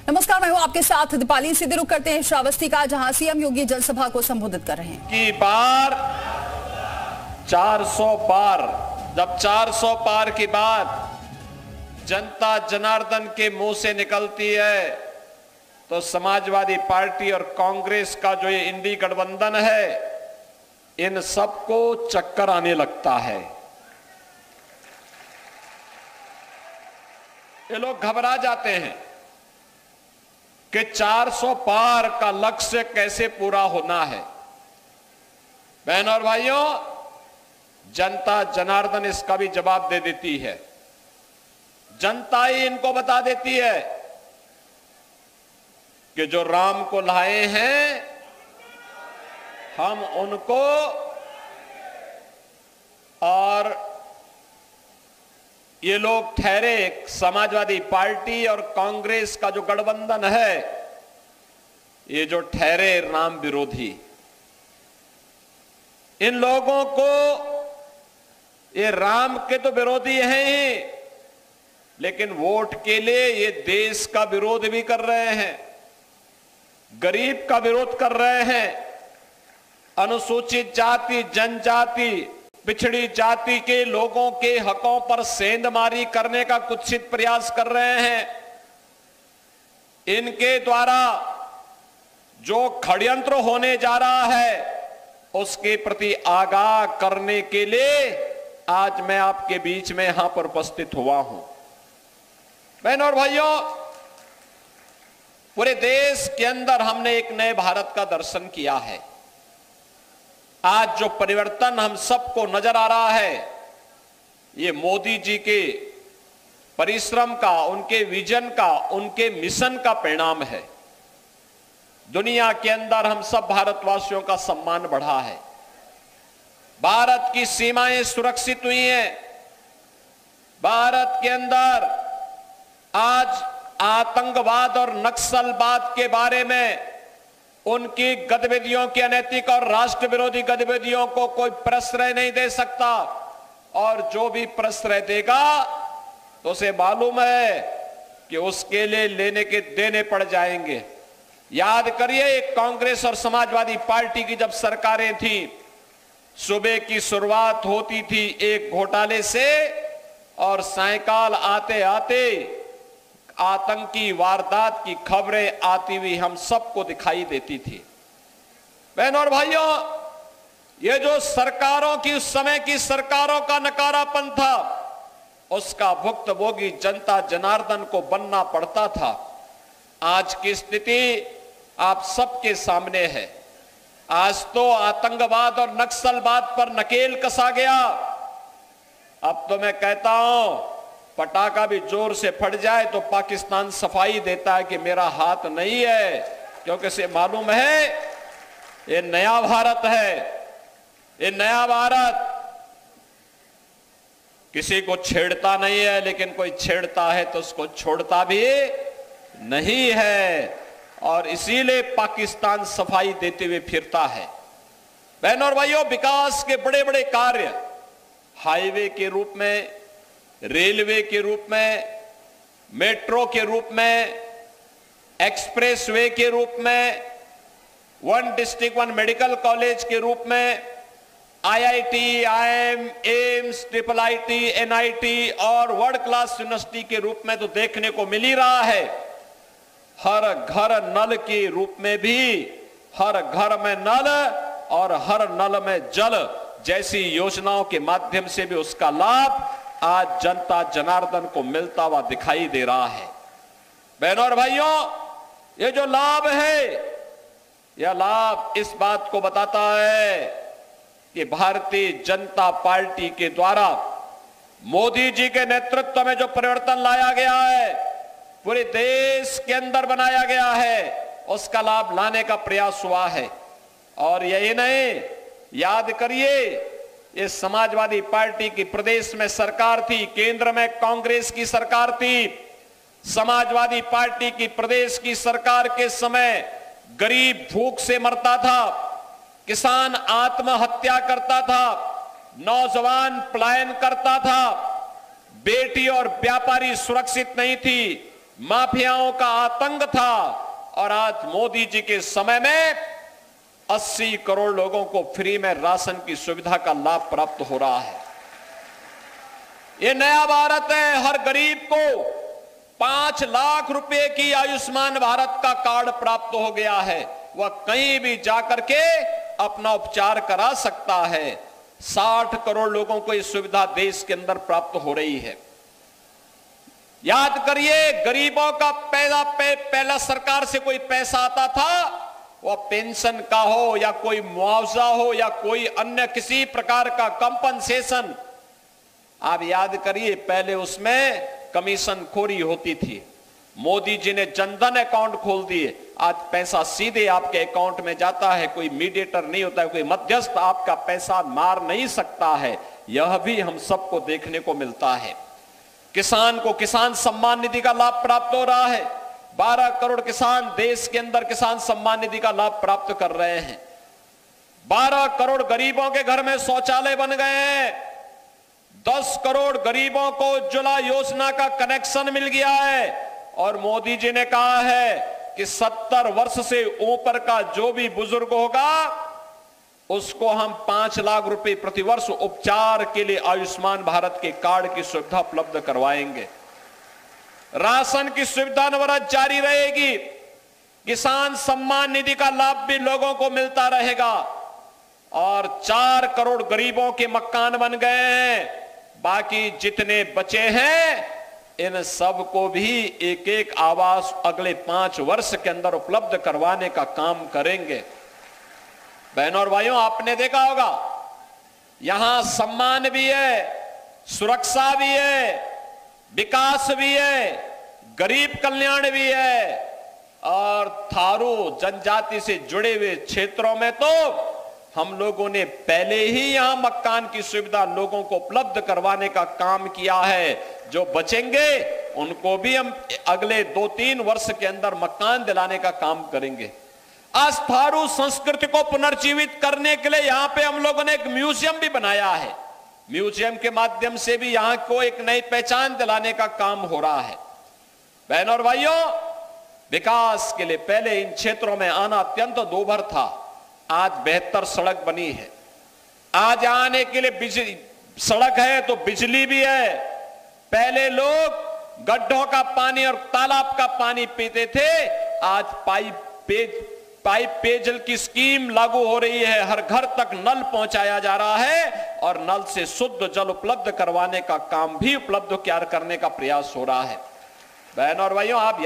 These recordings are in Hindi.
नमस्कार, मैं हूं आपके साथ दीपाली। सीधे रुक करते हैं श्रावस्ती का, जहां सीएम योगी जनसभा को संबोधित कर रहे हैं। की बार 400 पार, जब 400 पार की बात जनता जनार्दन के मुंह से निकलती है तो समाजवादी पार्टी और कांग्रेस का जो ये इंडी गठबंधन है, इन सबको चक्कर आने लगता है। ये लोग घबरा जाते हैं कि 400 पार का लक्ष्य कैसे पूरा होना है। बहनों और भाइयों, जनता जनार्दन इसका भी जवाब दे देती है। जनता ही इनको बता देती है कि जो राम को लाए हैं हम उनको, और ये लोग ठहरे समाजवादी पार्टी और कांग्रेस का जो गठबंधन है, ये जो ठहरे राम विरोधी, इन लोगों को, ये राम के तो विरोधी हैं ही, लेकिन वोट के लिए ये देश का विरोध भी कर रहे हैं, गरीब का विरोध कर रहे हैं, अनुसूचित जाति, जनजाति, पिछड़ी जाति के लोगों के हकों पर सेंधमारी करने का कुत्सित प्रयास कर रहे हैं। इनके द्वारा जो षड्यंत्र होने जा रहा है उसके प्रति आगाह करने के लिए आज मैं आपके बीच में यहां पर उपस्थित हुआ हूं। बहनों और भाइयों, पूरे देश के अंदर हमने एक नए भारत का दर्शन किया है। आज जो परिवर्तन हम सबको नजर आ रहा है, ये मोदी जी के परिश्रम का, उनके विजन का, उनके मिशन का परिणाम है। दुनिया के अंदर हम सब भारतवासियों का सम्मान बढ़ा है, भारत की सीमाएं सुरक्षित हुई हैं, भारत के अंदर आज आतंकवाद और नक्सलवाद के बारे में, उनकी गतिविधियों की अनैतिक और राष्ट्र विरोधी गतिविधियों को कोई प्रश्रय नहीं दे सकता, और जो भी प्रश्रय देगा तो उसे मालूम है कि उसके लिए लेने के देने पड़ जाएंगे। याद करिए, कांग्रेस और समाजवादी पार्टी की जब सरकारें थी, सुबह की शुरुआत होती थी एक घोटाले से, और सायकाल आते आते आतंकी वारदात की खबरें आती हुई हम सबको दिखाई देती थी। बहनों और भाइयों, ये जो सरकारों की, उस समय की सरकारों का नकारापन था, उसका भुक्तभोगी जनता जनार्दन को बनना पड़ता था। आज की स्थिति आप सबके सामने है। आज तो आतंकवाद और नक्सलवाद पर नकेल कसा गया। अब तो मैं कहता हूं, पटाखा भी जोर से फट जाए तो पाकिस्तान सफाई देता है कि मेरा हाथ नहीं है, क्योंकि इसे मालूम है ये नया भारत है। ये नया भारत किसी को छेड़ता नहीं है, लेकिन कोई छेड़ता है तो उसको छोड़ता भी नहीं है, और इसीलिए पाकिस्तान सफाई देते हुए फिरता है। बहनों और भाइयों, विकास के बड़े बड़े कार्य हाईवे के रूप में, रेलवे के रूप में, मेट्रो के रूप में, एक्सप्रेसवे के रूप में, one district one medical college के रूप में, IIT, IIM, AIIMS, IIIT, NIT और वर्ल्ड क्लास यूनिवर्सिटी के रूप में तो देखने को मिल ही रहा है। हर घर नल के रूप में भी, हर घर में नल और हर नल में जल जैसी योजनाओं के माध्यम से भी उसका लाभ आज जनता जनार्दन को मिलता हुआ दिखाई दे रहा है। बहनों और भाइयों, ये जो लाभ है, यह लाभ इस बात को बताता है कि भारतीय जनता पार्टी के द्वारा मोदी जी के नेतृत्व में जो परिवर्तन लाया गया है, पूरे देश के अंदर बनाया गया है, उसका लाभ लाने का प्रयास हुआ है। और यही नहीं, याद करिए, ये समाजवादी पार्टी की प्रदेश में सरकार थी, केंद्र में कांग्रेस की सरकार थी। समाजवादी पार्टी की प्रदेश की सरकार के समय गरीब भूख से मरता था, किसान आत्महत्या करता था, नौजवान पलायन करता था, बेटी और व्यापारी सुरक्षित नहीं थी, माफियाओं का आतंक था, और आज मोदी जी के समय में 80 करोड़ लोगों को फ्री में राशन की सुविधा का लाभ प्राप्त हो रहा है। ये नया भारत है। हर गरीब को 5 लाख रुपए की आयुष्मान भारत का कार्ड प्राप्त हो गया है। वह कहीं भी जाकर के अपना उपचार करा सकता है। 60 करोड़ लोगों को यह सुविधा देश के अंदर प्राप्त हो रही है। याद करिए, गरीबों का पहला सरकार से कोई पैसा आता था, वह पेंशन का हो या कोई मुआवजा हो या कोई अन्य किसी प्रकार का कंपनसेशन, आप याद करिए, पहले उसमें कमीशन खोरी होती थी। मोदी जी ने जनधन अकाउंट खोल दिए, आज पैसा सीधे आपके अकाउंट में जाता है। कोई मीडिएटर नहीं होता है, कोई मध्यस्थ आपका पैसा मार नहीं सकता है। यह भी हम सबको देखने को मिलता है। किसान को किसान सम्मान निधि का लाभ प्राप्त हो रहा है। 12 करोड़ किसान देश के अंदर किसान सम्मान निधि का लाभ प्राप्त कर रहे हैं। 12 करोड़ गरीबों के घर में शौचालय बन गए हैं। 10 करोड़ गरीबों को उज्ज्वला योजना का कनेक्शन मिल गया है। और मोदी जी ने कहा है कि 70 वर्ष से ऊपर का जो भी बुजुर्ग होगा उसको हम 5 लाख रुपए प्रतिवर्ष उपचार के लिए आयुष्मान भारत के कार्ड की सुविधा उपलब्ध करवाएंगे। राशन की सुविधा अनवरत जारी रहेगी। किसान सम्मान निधि का लाभ भी लोगों को मिलता रहेगा। और 4 करोड़ गरीबों के मकान बन गए हैं। बाकी जितने बचे हैं इन सबको भी एक एक आवास अगले 5 वर्ष के अंदर उपलब्ध करवाने का काम करेंगे। बहनों और भाइयों, आपने देखा होगा यहां सम्मान भी है, सुरक्षा भी है, विकास भी है, गरीब कल्याण भी है। और थारू जनजाति से जुड़े हुए क्षेत्रों में तो हम लोगों ने पहले ही यहां मकान की सुविधा लोगों को उपलब्ध करवाने का काम किया है। जो बचेंगे उनको भी हम अगले 2-3 वर्ष के अंदर मकान दिलाने का काम करेंगे। आज थारू संस्कृति को पुनर्जीवित करने के लिए यहां पे हम लोगों ने एक म्यूजियम भी बनाया है। म्यूजियम के माध्यम से भी यहां को एक नई पहचान दिलाने का काम हो रहा है। बहनों और भाइयों, विकास के लिए पहले इन क्षेत्रों में आना अत्यंत दूभर था। आज बेहतर सड़क बनी है। आज आने के लिए बिजली सड़क है तो बिजली भी है। पहले लोग गड्ढों का पानी और तालाब का पानी पीते थे, आज पाइप पेयजल की स्कीम लागू हो रही है। हर घर तक नल पहुंचाया जा रहा है और नल से शुद्ध जल उपलब्ध करवाने का काम भी उपलब्ध करने का प्रयास हो रहा है। बहनों और भाइयों, आप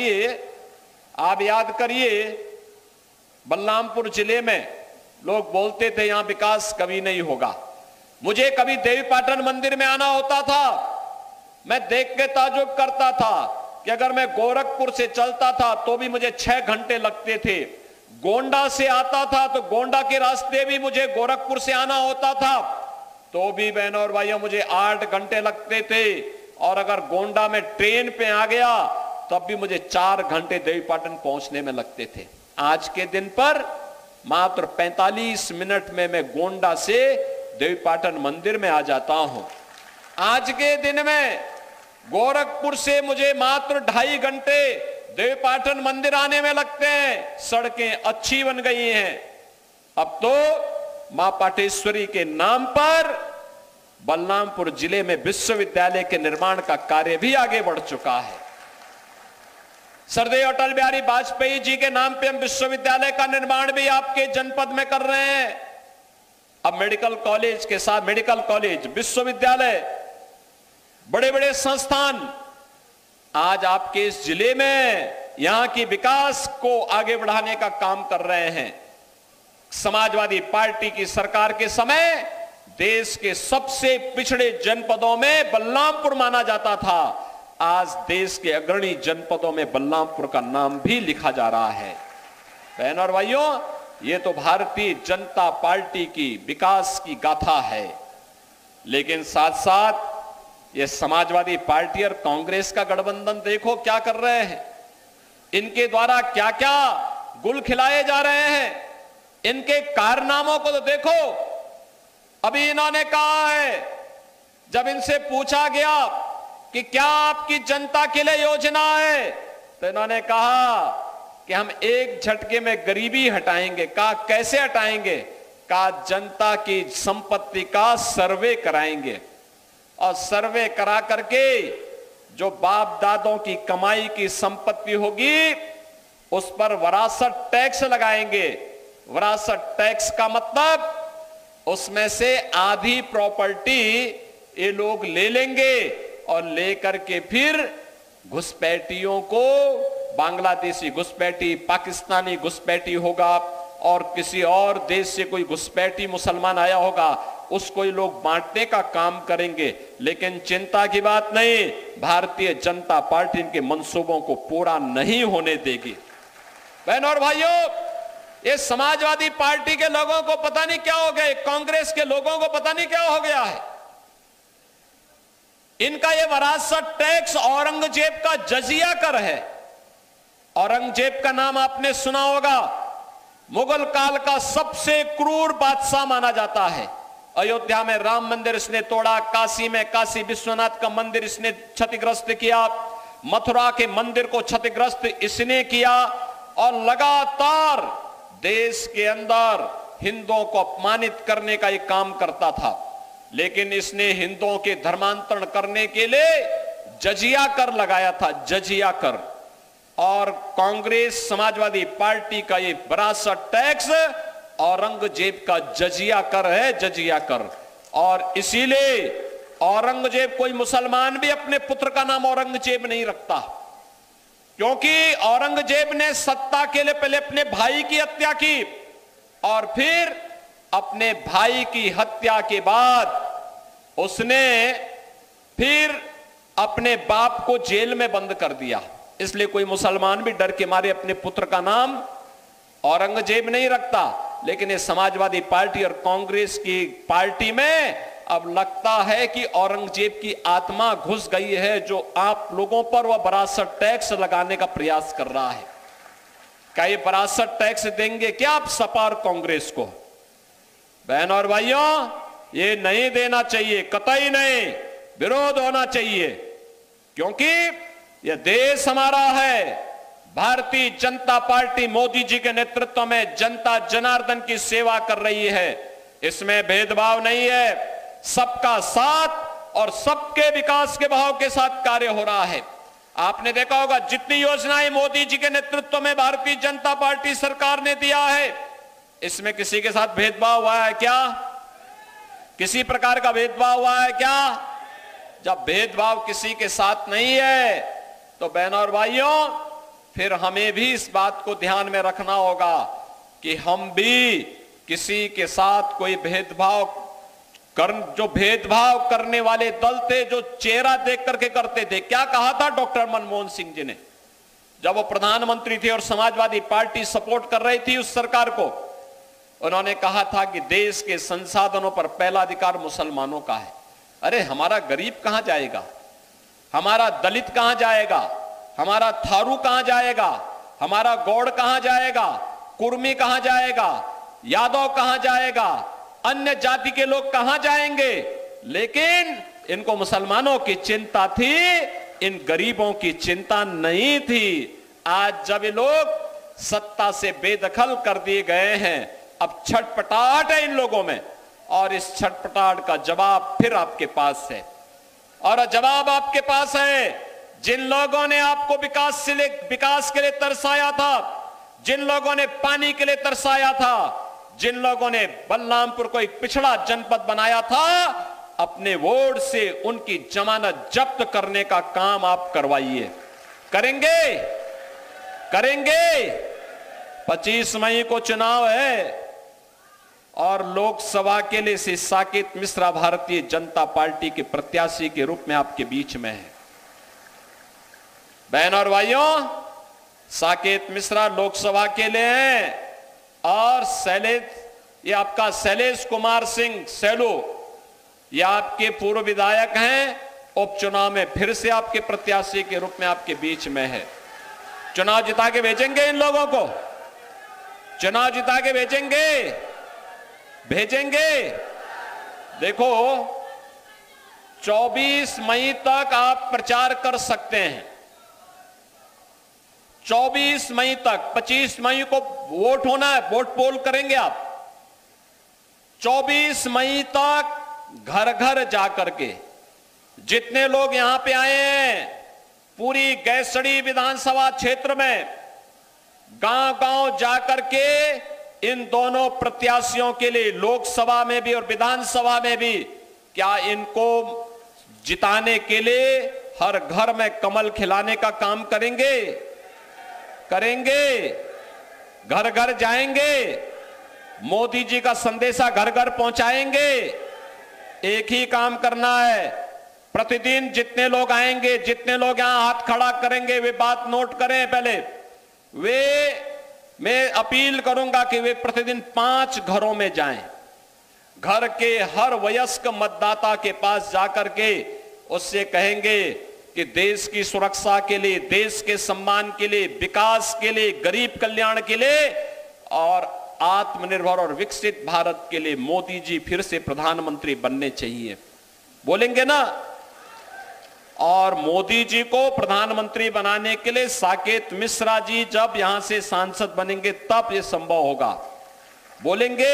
याद करिए बलरामपुर जिले में लोग बोलते थे यहां विकास कभी नहीं होगा। मुझे कभी देवीपाटन मंदिर में आना होता था, मैं देख के ताज्जुब करता था कि अगर मैं गोरखपुर से चलता था तो भी मुझे 6 घंटे लगते थे। गोंडा से आता था तो गोंडा के रास्ते भी मुझे गोरखपुर से आना होता था तो भी बहनों और भाइयों मुझे 8 घंटे लगते थे। और अगर गोंडा में ट्रेन पे आ गया तब भी मुझे 4 घंटे देवीपाटन पहुंचने में लगते थे। आज के दिन पर मात्र 45 मिनट में मैं गोंडा से देवीपाटन मंदिर में आ जाता हूं। आज के दिन में गोरखपुर से मुझे मात्र 2.5 घंटे देवीपाटन मंदिर आने में लगते हैं। सड़कें अच्छी बन गई हैं। अब तो मां पाटेश्वरी के नाम पर बलरामपुर जिले में विश्वविद्यालय के निर्माण का कार्य भी आगे बढ़ चुका है। सरदेव अटल बिहारी वाजपेयी जी के नाम पे हम विश्वविद्यालय का निर्माण भी आपके जनपद में कर रहे हैं। अब मेडिकल कॉलेज के साथ मेडिकल कॉलेज, विश्वविद्यालय, बड़े बड़े संस्थान आज आपके इस जिले में यहां की विकास को आगे बढ़ाने का काम कर रहे हैं। समाजवादी पार्टी की सरकार के समय देश के सबसे पिछड़े जनपदों में बलरामपुर माना जाता था। आज देश के अग्रणी जनपदों में बलरामपुर का नाम भी लिखा जा रहा है। बहनों और भाइयों, ये तो भारतीय जनता पार्टी की विकास की गाथा है। लेकिन साथ साथ ये समाजवादी पार्टी और कांग्रेस का गठबंधन देखो क्या कर रहे हैं। इनके द्वारा क्या क्या गुल खिलाए जा रहे हैं, इनके कारनामों को तो देखो। अभी इन्होंने कहा है, जब इनसे पूछा गया कि क्या आपकी जनता के लिए योजना है? तो इन्होंने कहा कि हम एक झटके में गरीबी हटाएंगे। कहा कैसे हटाएंगे? कहा जनता की संपत्ति का सर्वे कराएंगे और सर्वे करा करके जो बाप दादों की कमाई की संपत्ति होगी उस पर विरासत टैक्स लगाएंगे। विरासत टैक्स का मतलब उसमें से आधी प्रॉपर्टी ये लोग ले लेंगे और लेकर के फिर घुसपैठियों को, बांग्लादेशी घुसपैठी, पाकिस्तानी घुसपैठी होगा और किसी और देश से कोई घुसपैठी मुसलमान आया होगा, उसको ये लोग बांटने का काम करेंगे। लेकिन चिंता की बात नहीं, भारतीय जनता पार्टी इनके मंसूबों को पूरा नहीं होने देगी। बहनों और भाइयों, ये समाजवादी पार्टी के लोगों को पता नहीं क्या हो गया, कांग्रेस के लोगों को पता नहीं क्या हो गया है। इनका ये विरासत टैक्स औरंगजेब का जजिया कर है। औरंगजेब का नाम आपने सुना होगा, मुगल काल का सबसे क्रूर बादशाह माना जाता है। अयोध्या में राम मंदिर इसने तोड़ा, काशी में काशी विश्वनाथ का मंदिर इसने क्षतिग्रस्त किया, मथुरा के मंदिर को क्षतिग्रस्त इसने किया और लगातार देश के अंदर हिंदुओं को अपमानित करने का यह काम करता था। लेकिन इसने हिंदुओं के धर्मांतरण करने के लिए जजिया कर लगाया था, जजिया कर। और कांग्रेस समाजवादी पार्टी का ये विरासत टैक्स औरंगजेब का जजिया कर है, जजिया कर। और इसीलिए औरंगजेब, कोई मुसलमान भी अपने पुत्र का नाम औरंगजेब नहीं रखता, क्योंकि औरंगजेब ने सत्ता के लिए पहले अपने भाई की हत्या की और फिर अपने भाई की हत्या के बाद उसने फिर अपने बाप को जेल में बंद कर दिया। इसलिए कोई मुसलमान भी डर के मारे अपने पुत्र का नाम औरंगजेब नहीं रखता। लेकिन ये समाजवादी पार्टी और कांग्रेस की पार्टी में अब लगता है कि औरंगजेब की आत्मा घुस गई है, जो आप लोगों पर वह विरासत टैक्स लगाने का प्रयास कर रहा है। क्या ये विरासत टैक्स देंगे क्या आप सपा और कांग्रेस को? बहन और भाइयों, ये नहीं देना चाहिए, कतई नहीं, विरोध होना चाहिए, क्योंकि यह देश हमारा है। भारतीय जनता पार्टी मोदी जी के नेतृत्व में जनता जनार्दन की सेवा कर रही है। इसमें भेदभाव नहीं है, सबका साथ और सबके विकास के भाव के साथ कार्य हो रहा है। आपने देखा होगा जितनी योजनाएं मोदी जी के नेतृत्व में भारतीय जनता पार्टी सरकार ने दिया है, इसमें किसी के साथ भेदभाव हुआ है क्या? किसी प्रकार का भेदभाव हुआ है क्या? जब भेदभाव किसी के साथ नहीं है तो बहनों और भाइयों, फिर हमें भी इस बात को ध्यान में रखना होगा कि हम भी किसी के साथ कोई जो भेदभाव करने वाले दल थे, जो चेहरा देख करके करते थे। क्या कहा था डॉक्टर मनमोहन सिंह जी ने जब वो प्रधानमंत्री थे और समाजवादी पार्टी सपोर्ट कर रही थी उस सरकार को? उन्होंने कहा था कि देश के संसाधनों पर पहला अधिकार मुसलमानों का है। अरे हमारा गरीब कहां जाएगा? हमारा दलित कहां जाएगा? हमारा थारू कहां जाएगा? हमारा गौड़ कहां जाएगा? कुर्मी कहां जाएगा? यादव कहां जाएगा? अन्य जाति के लोग कहां जाएंगे? लेकिन इनको मुसलमानों की चिंता थी, इन गरीबों की चिंता नहीं थी। आज जब ये लोग सत्ता से बेदखल कर दिए गए हैं, अब छटपटाहट है इन लोगों में, और इस छटपटाहट का जवाब फिर आपके पास है। और जवाब आपके पास है। जिन लोगों ने आपको विकास के लिए तरसाया था, जिन लोगों ने पानी के लिए तरसाया था, जिन लोगों ने बलरामपुर को एक पिछड़ा जनपद बनाया था, अपने वोट से उनकी जमानत जब्त करने का काम आप करवाइए। करेंगे? करेंगे? 25 मई को चुनाव है और लोकसभा के लिए श्री साकेत मिश्रा भारतीय जनता पार्टी के प्रत्याशी के रूप में आपके बीच में है। बहन और भाइयों, साकेत मिश्रा लोकसभा के लिए हैं और ये आपका शैलेश कुमार सिंह सैलो, ये आपके पूर्व विधायक हैं, उपचुनाव में फिर से आपके प्रत्याशी के रूप में आपके बीच में है। चुनाव जिता के भेजेंगे इन लोगों को, चुनाव जिता के भेजेंगे। देखो 24 मई तक आप प्रचार कर सकते हैं। 24 मई तक, 25 मई को वोट होना है, वोट पोल करेंगे आप। 24 मई तक घर घर जाकर के जितने लोग यहां पे आए हैं, पूरी गैसड़ी विधानसभा क्षेत्र में गांव गांव जाकर के इन दोनों प्रत्याशियों के लिए, लोकसभा में भी और विधानसभा में भी, क्या इनको जिताने के लिए हर घर में कमल खिलाने का काम करेंगे? करेंगे। घर घर जाएंगे, मोदी जी का संदेशा घर घर पहुंचाएंगे। एक ही काम करना है, प्रतिदिन जितने लोग आएंगे, जितने लोग यहां हाथ खड़ा करेंगे, वे बात नोट करें पहले। मैं अपील करूंगा कि वे प्रतिदिन 5 घरों में जाएं, घर के हर वयस्क मतदाता के पास जाकर के उससे कहेंगे कि देश की सुरक्षा के लिए, देश के सम्मान के लिए, विकास के लिए, गरीब कल्याण के लिए और आत्मनिर्भर और विकसित भारत के लिए मोदी जी फिर से प्रधानमंत्री बनने चाहिए। बोलेंगे ना? और मोदी जी को प्रधानमंत्री बनाने के लिए साकेत मिश्रा जी जब यहां से सांसद बनेंगे तब यह संभव होगा। बोलेंगे।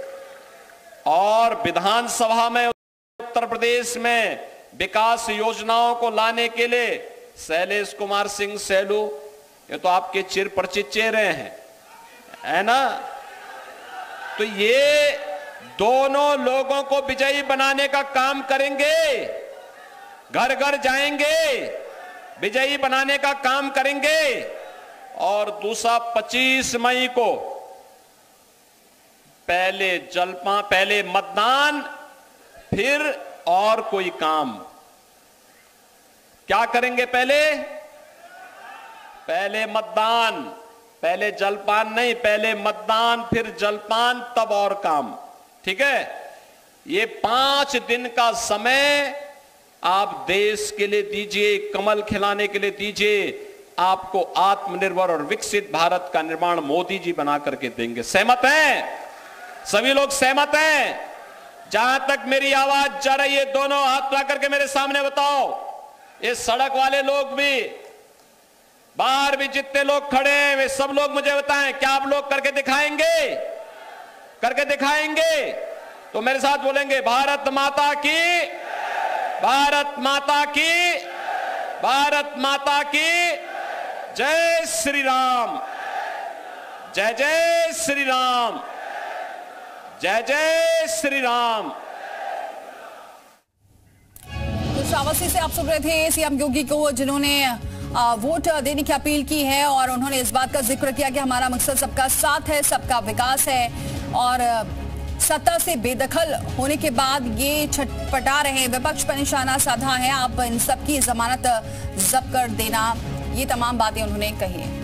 और विधानसभा में उत्तर प्रदेश में विकास योजनाओं को लाने के लिए शैलेश कुमार सिंह सैलू, ये तो आपके चिर परिचित चेहरे हैं, है ना? तो ये दोनों लोगों को विजयी बनाने का काम करेंगे, घर घर जाएंगे, विजयी बनाने का काम करेंगे। और दूसरा 25 मई को पहले जलपान, पहले मतदान, फिर और कोई काम। क्या करेंगे? पहले मतदान, पहले जलपान नहीं, पहले मतदान फिर जलपान, तब और काम। ठीक है? ये 5 दिन का समय आप देश के लिए दीजिए, कमल खिलाने के लिए दीजिए। आपको आत्मनिर्भर और विकसित भारत का निर्माण मोदी जी बना करके देंगे। सहमत हैं? सभी लोग सहमत हैं? जहां तक मेरी आवाज जा रही है, दोनों हाथ उठा करके मेरे सामने बताओ। ये सड़क वाले लोग भी, बाहर भी जितने लोग खड़े हैं, वे सब लोग मुझे बताएं, क्या आप लोग करके दिखाएंगे? करके दिखाएंगे? तो मेरे साथ बोलेंगे, भारत माता की, भारत माता की, भारत माता की जय श्री राम, जय जय श्री राम, जय जय श्री राम। तो श्रावस्ती से आप सुन रहे थे सीएम योगी को, जिन्होंने वोट देने की अपील की है और उन्होंने इस बात का जिक्र किया कि हमारा मकसद सबका साथ है, सबका विकास है। और सत्ता से बेदखल होने के बाद ये छटपटा रहे विपक्ष पर निशाना साधा है, आप इन सबकी जमानत जब्त कर देना, ये तमाम बातें उन्होंने कही है।